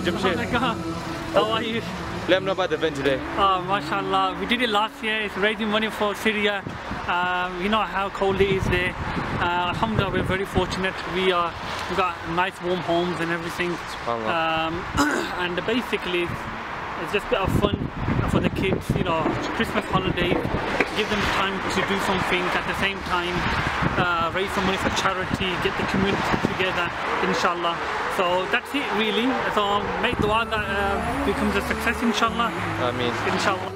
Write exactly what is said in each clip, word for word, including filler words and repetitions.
brother Jamshed. How are you? Let them know about the event today. Uh, mashallah, we did it last year. It's raising money for Syria. Um, you know how cold it is there. Uh, alhamdulillah, we're very fortunate. We are, we've got nice warm homes and everything. Um, and basically, it's just a bit of fun for the kids, you know, Christmas holidays. Give them time to do something at the same time. Uh, raise some money for charity, get the community together, inshallah. So that's it really. So make dua that uh, becomes a success, inshallah. Ameen. Inshallah.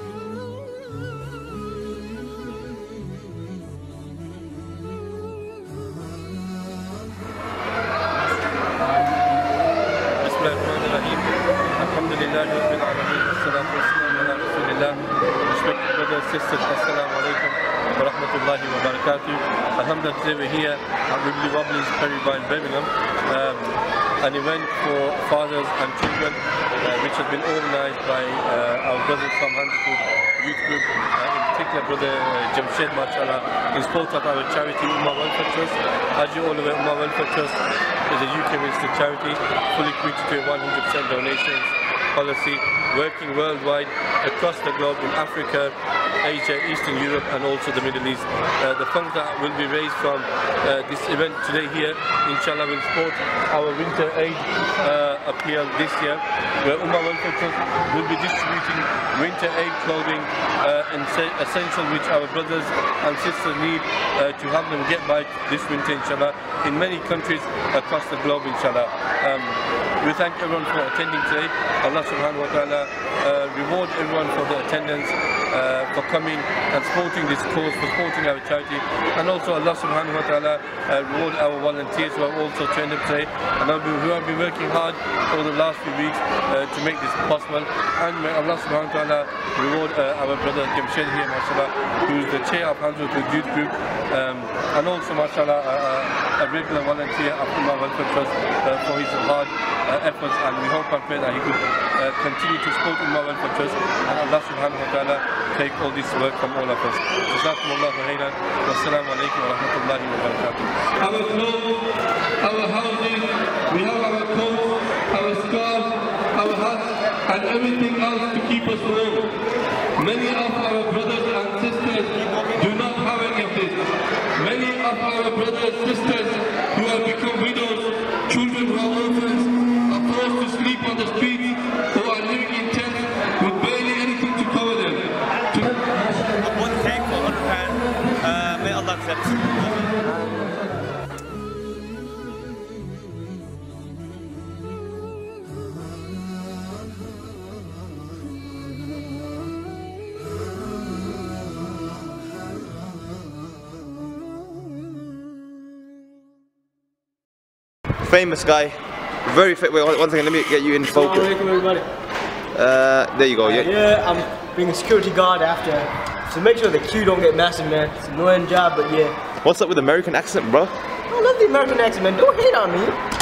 Respected brothers, sisters, assalamu alaikum wa rahmatullahi wa barakatuh. Alhamdulillah, today we're here at Wibbly Wobbly's Perry Bar in Birmingham. Um, an event for fathers and children uh, which has been organised by uh, our brothers from Handsford Youth Group, uh, in particular brother uh, Jamshed, mashallah, in support of our charity Ummah Welfare Trust. As you all know, Ummah Welfare Trust is a U K registered charity, fully committed to a one hundred percent donations policy, working worldwide across the globe in Africa, Asia, Eastern Europe and also the Middle East. Uh, the funds that will be raised from uh, this event today here, inshallah, will support our winter aid uh, appeal this year, where Ummah Welfare Trust will be distributing winter aid clothing uh, and essentials which our brothers and sisters need uh, to help them get by this winter, inshallah, in many countries across the globe, inshallah. Um, we thank everyone for attending today. Allah subhanahu wa ta'ala uh, reward everyone for the attendance, uh, for coming and supporting this cause, for supporting our charity, and also Allah subhanahu wa ta'ala uh, reward our volunteers who have also turned up today and who have been working hard over the last few weeks uh, to make this possible. And may Allah subhanahu wa ta'ala reward uh, our brother Jamshed here, mashallah, who is the chair of Handsford Youth Group, um, and also mashallah uh, a regular volunteer of Ummah Welfare Trust uh, for his hard uh, efforts, and we hope and pray that he could uh, continue to support Ummah Welfare Trust, and Allah subhanahu wa ta'ala take all this work from all of us. Jazakumullahu khairan. Wassalamu alaikum wa rahmatullahi wa barakatuh. Our clothes, our houses, we have our coats, our scarves, our hats, and everything else to keep us warm. Many of our brothers and sisters do not have any of this. Many of our brothers and sisters who have become widows, children who are orphans, are forced to sleep on the streets, who are living in tents with barely anything to cover them. One cake for one hundred pounds. Uh, may Allah accept. Famous guy, very fit. Wait, one second, let me get you in focus. Assalamu alaikum everybody. Uh, there you go. Uh, yeah. yeah, I'm being a security guard after, so make sure the queue don't get massive, man. It's an annoying job, but yeah. What's up with American accent, bro? I love the American accent, man. Don't hate on me.